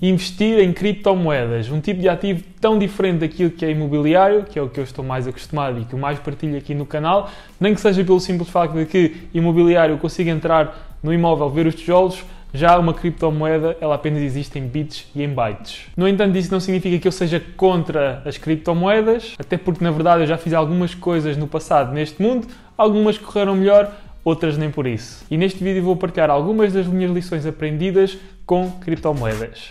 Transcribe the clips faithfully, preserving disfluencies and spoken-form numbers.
Investir em criptomoedas, um tipo de ativo tão diferente daquilo que é imobiliário, que é o que eu estou mais acostumado e que eu mais partilho aqui no canal, nem que seja pelo simples facto de que imobiliário eu consigo entrar no imóvel, ver os tijolos, já uma criptomoeda, ela apenas existe em bits e em bytes. No entanto, isso não significa que eu seja contra as criptomoedas, até porque na verdade eu já fiz algumas coisas no passado neste mundo, algumas correram melhor, outras nem por isso. E neste vídeo vou partilhar algumas das minhas lições aprendidas com criptomoedas.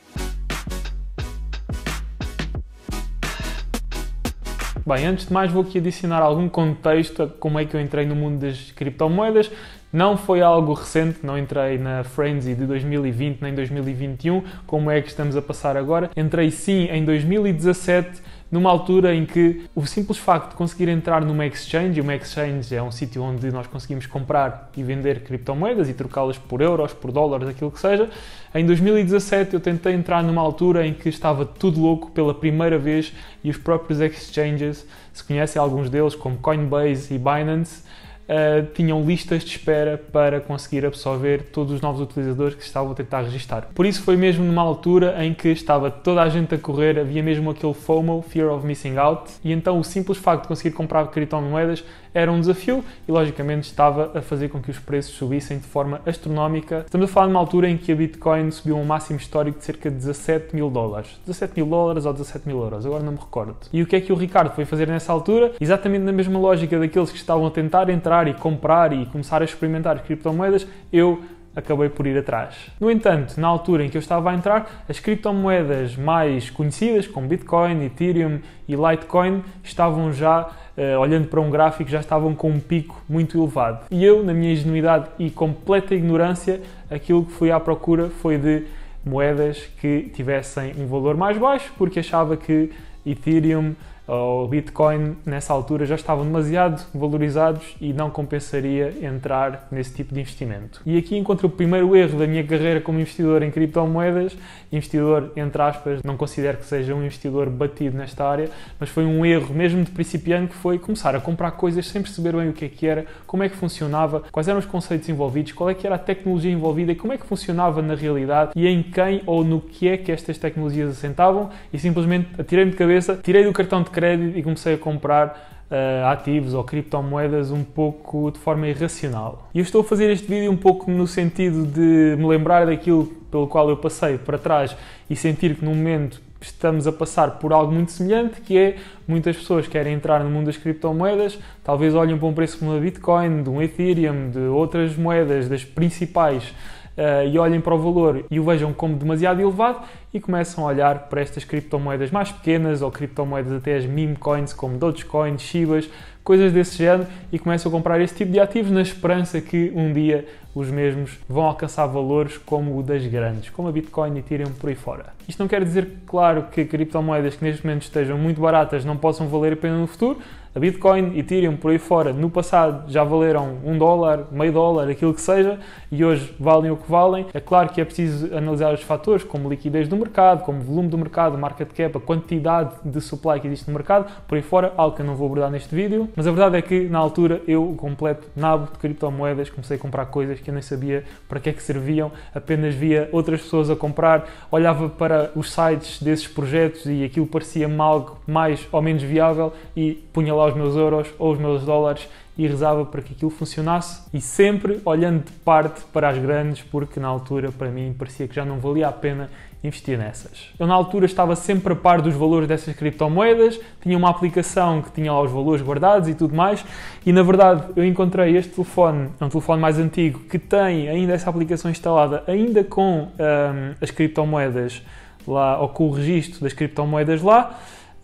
Bem, antes de mais vou aqui adicionar algum contexto a como é que eu entrei no mundo das criptomoedas. Não foi algo recente, não entrei na Frenzy de dois mil e vinte nem dois mil e vinte e um, como é que estamos a passar agora. Entrei sim em dois mil e dezassete, numa altura em que o simples facto de conseguir entrar numa exchange, e uma exchange é um sítio onde nós conseguimos comprar e vender criptomoedas e trocá-las por euros, por dólares, aquilo que seja. Em dois mil e dezassete eu tentei entrar numa altura em que estava tudo louco pela primeira vez e os próprios exchanges, se conhecem alguns deles como Coinbase e Binance, Uh, tinham listas de espera para conseguir absorver todos os novos utilizadores que estavam a tentar registar. Por isso foi mesmo numa altura em que estava toda a gente a correr, havia mesmo aquele FOMO, Fear of Missing Out, e então o simples facto de conseguir comprar criptomoedas era um desafio e logicamente estava a fazer com que os preços subissem de forma astronómica. Estamos a falar numa altura em que a Bitcoin subiu a um máximo histórico de cerca de dezassete mil dólares. dezassete mil dólares ou dezassete mil euros, agora não me recordo. E o que é que o Ricardo foi fazer nessa altura? Exatamente na mesma lógica daqueles que estavam a tentar entrar e comprar e começar a experimentar criptomoedas, eu acabei por ir atrás. No entanto, na altura em que eu estava a entrar, as criptomoedas mais conhecidas, como Bitcoin, Ethereum e Litecoin, estavam já, uh, olhando para um gráfico, já estavam com um pico muito elevado. E eu, na minha ingenuidade e completa ignorância, aquilo que fui à procura foi de moedas que tivessem um valor mais baixo, porque achava que Ethereum ou Bitcoin nessa altura já estavam demasiado valorizados e não compensaria entrar nesse tipo de investimento. E aqui encontro o primeiro erro da minha carreira como investidor em criptomoedas, investidor entre aspas, não considero que seja um investidor batido nesta área, mas foi um erro mesmo de principiante, que foi começar a comprar coisas sem perceber bem o que é que era, como é que funcionava, quais eram os conceitos envolvidos, qual é que era a tecnologia envolvida e como é que funcionava na realidade e em quem ou no que é que estas tecnologias assentavam, e simplesmente atirei-me de cabeça, tirei do cartão de crédito e comecei a comprar uh, ativos ou criptomoedas um pouco de forma irracional. E eu estou a fazer este vídeo um pouco no sentido de me lembrar daquilo pelo qual eu passei para trás e sentir que no momento estamos a passar por algo muito semelhante, que é muitas pessoas querem entrar no mundo das criptomoedas, talvez olhem para um preço como a Bitcoin, de um Ethereum, de outras moedas, das principais, Uh, e olhem para o valor e o vejam como demasiado elevado e começam a olhar para estas criptomoedas mais pequenas ou criptomoedas até as meme coins como Dogecoin, Shibas, coisas desse género, e começam a comprar esse tipo de ativos na esperança que um dia os mesmos vão alcançar valores como o das grandes, como a Bitcoin, Ethereum, por aí fora. Isto não quer dizer, claro, que criptomoedas que neste momento estejam muito baratas não possam valer a pena no futuro. A Bitcoin, Ethereum, por aí fora, no passado já valeram um dólar, meio dólar, aquilo que seja, e hoje valem o que valem. É claro que é preciso analisar os fatores, como liquidez do mercado, como volume do mercado, market cap, a quantidade de supply que existe no mercado, por aí fora, algo que eu não vou abordar neste vídeo. Mas a verdade é que, na altura, eu, completo nabo de criptomoedas, comecei a comprar coisas que eu nem sabia para que é que serviam, apenas via outras pessoas a comprar, olhava para os sites desses projetos e aquilo parecia-me algo mais ou menos viável e punha lá os meus euros ou os meus dólares e rezava para que aquilo funcionasse, e sempre olhando de parte para as grandes, porque na altura para mim parecia que já não valia a pena investir nessas. Eu na altura estava sempre a par dos valores dessas criptomoedas, tinha uma aplicação que tinha lá os valores guardados e tudo mais, e na verdade eu encontrei este telefone, é um telefone mais antigo, que tem ainda essa aplicação instalada, ainda com hum, as criptomoedas lá, ou com o registro das criptomoedas lá.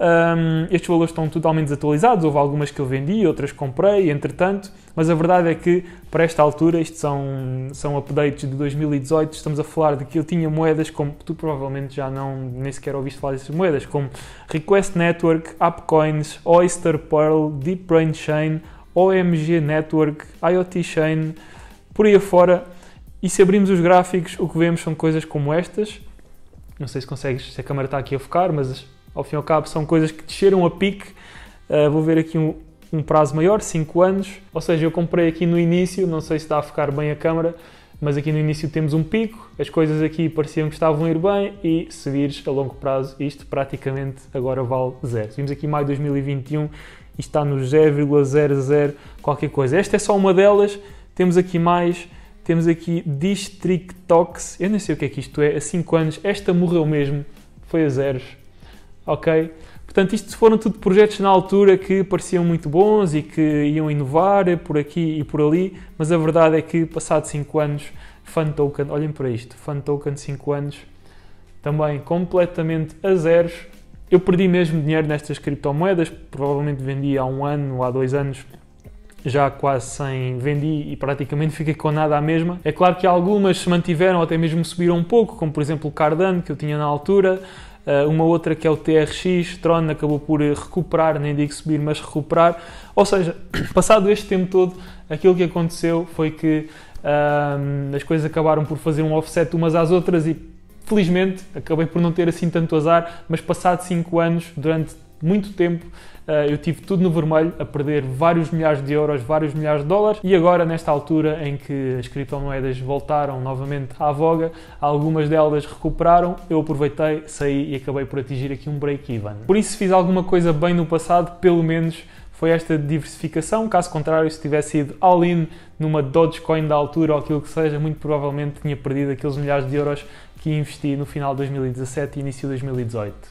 Um, estes valores estão totalmente desatualizados, houve algumas que eu vendi, outras comprei, entretanto, mas a verdade é que para esta altura, isto são, são updates de dois mil e dezoito, estamos a falar de que eu tinha moedas como, tu provavelmente já não, nem sequer ouviste falar dessas moedas, como Request Network, Appcoins, Oyster Pearl, Deep Brain Chain, O M G Network, I O T Chain, por aí afora. E se abrimos os gráficos, o que vemos são coisas como estas. Não sei se consegues, se a câmera está aqui a focar, mas ao fim e ao cabo são coisas que desceram a pique. Uh, vou ver aqui um, um prazo maior, cinco anos. Ou seja, eu comprei aqui no início, não sei se está a focar bem a câmera, mas aqui no início temos um pico, as coisas aqui pareciam que estavam a ir bem e se vires a longo prazo isto praticamente agora vale zero. Se vimos aqui maio de dois mil e vinte e um, isto está no zero vírgula zero zero qualquer coisa. Esta é só uma delas, temos aqui mais, temos aqui Districtox, eu nem sei o que é que isto é, há cinco anos, esta morreu mesmo, foi a zeros, ok? Portanto, isto foram tudo projetos na altura que pareciam muito bons e que iam inovar por aqui e por ali, mas a verdade é que, passados cinco anos, FunToken, olhem para isto, FunToken cinco anos, também completamente a zeros. Eu perdi mesmo dinheiro nestas criptomoedas, provavelmente vendi há um ano ou há dois anos, já quase sem, vendi e praticamente fiquei com nada à mesma. É claro que algumas se mantiveram, até mesmo subiram um pouco, como por exemplo o Cardano, que eu tinha na altura, uma outra que é o T R X, Tron acabou por recuperar, nem digo subir, mas recuperar. Ou seja, passado este tempo todo, aquilo que aconteceu foi que hum, as coisas acabaram por fazer um offset umas às outras e felizmente acabei por não ter assim tanto azar, mas passado cinco anos, durante muito tempo, eu tive tudo no vermelho, a perder vários milhares de euros, vários milhares de dólares, e agora, nesta altura em que as criptomoedas voltaram novamente à voga, algumas delas recuperaram, eu aproveitei, saí e acabei por atingir aqui um break-even. Por isso, se fiz alguma coisa bem no passado, pelo menos foi esta diversificação. Caso contrário, se tivesse ido all-in numa Dogecoin da altura ou aquilo que seja, muito provavelmente tinha perdido aqueles milhares de euros que investi no final de dois mil e dezassete e início de dois mil e dezoito.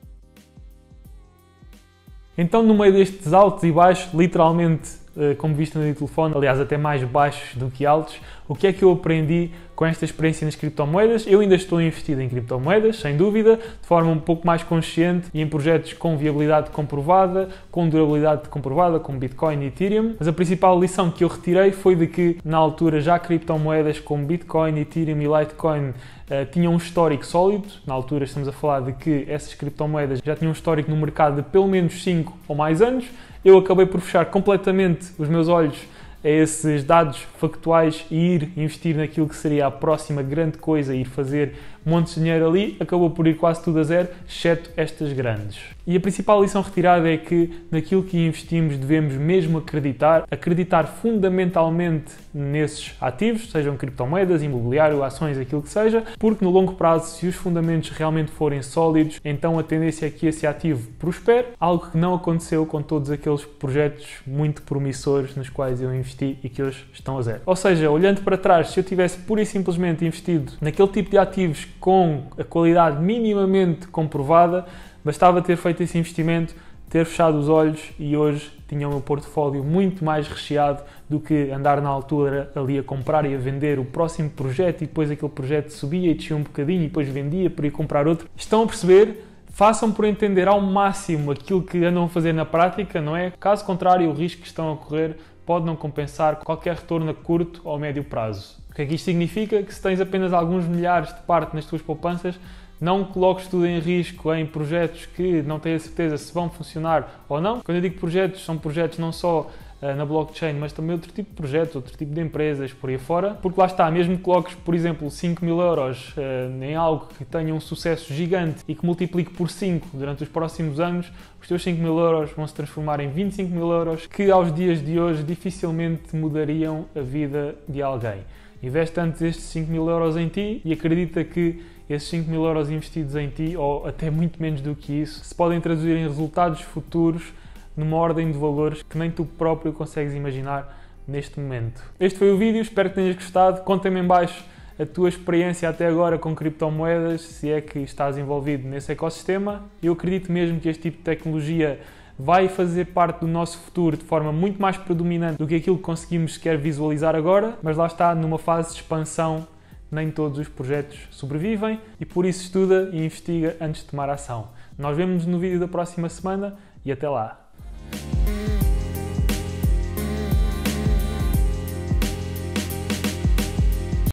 Então, no meio destes altos e baixos, literalmente, como visto no telefone, aliás, até mais baixos do que altos, o que é que eu aprendi com esta experiência nas criptomoedas? Eu ainda estou investido em criptomoedas, sem dúvida, de forma um pouco mais consciente e em projetos com viabilidade comprovada, com durabilidade comprovada, como Bitcoin e Ethereum. Mas a principal lição que eu retirei foi de que, na altura, já criptomoedas como Bitcoin, Ethereum e Litecoin Uh, tinham um histórico sólido. Na altura estamos a falar de que essas criptomoedas já tinham um histórico no mercado de pelo menos cinco ou mais anos. Eu acabei por fechar completamente os meus olhos a esses dados factuais e ir investir naquilo que seria a próxima grande coisa, ir fazer montes de dinheiro ali. Acabou por ir quase tudo a zero, exceto estas grandes. E a principal lição retirada é que naquilo que investimos devemos mesmo acreditar, acreditar fundamentalmente nesses ativos, sejam criptomoedas, imobiliário, ações, aquilo que seja, porque no longo prazo, se os fundamentos realmente forem sólidos, então a tendência é que esse ativo prospere, algo que não aconteceu com todos aqueles projetos muito promissores nos quais eu investi e que hoje estão a zero. Ou seja, olhando para trás, se eu tivesse pura e simplesmente investido naquele tipo de ativos com a qualidade minimamente comprovada, bastava ter feito esse investimento, ter fechado os olhos e hoje tinha o meu portfólio muito mais recheado do que andar na altura ali a comprar e a vender o próximo projeto e depois aquele projeto subia e descia um bocadinho e depois vendia para ir comprar outro. Estão a perceber? Façam por entender ao máximo aquilo que andam a fazer na prática, não é? Caso contrário, o risco que estão a correr pode não compensar qualquer retorno a curto ou médio prazo. O que é que isto significa? Que se tens apenas alguns milhares de parte nas tuas poupanças, não coloques tudo em risco em projetos que não tens a certeza se vão funcionar ou não. Quando eu digo projetos, são projetos não só uh, na blockchain, mas também outro tipo de projetos, outro tipo de empresas por aí fora. Porque lá está, mesmo que coloques, por exemplo, cinco mil euros uh, em algo que tenha um sucesso gigante e que multiplique por cinco durante os próximos anos, os teus cinco mil euros vão se transformar em vinte e cinco mil euros que aos dias de hoje dificilmente mudariam a vida de alguém. Investe antes estes cinco mil euros em ti e acredita que esses cinco mil euros investidos em ti, ou até muito menos do que isso, se podem traduzir em resultados futuros numa ordem de valores que nem tu próprio consegues imaginar neste momento. Este foi o vídeo, espero que tenhas gostado. Conta-me em baixo a tua experiência até agora com criptomoedas, se é que estás envolvido nesse ecossistema. Eu acredito mesmo que este tipo de tecnologia vai fazer parte do nosso futuro de forma muito mais predominante do que aquilo que conseguimos sequer visualizar agora, mas lá está, numa fase de expansão, nem todos os projetos sobrevivem e por isso estuda e investiga antes de tomar ação. Nós vemos-nos no vídeo da próxima semana e até lá!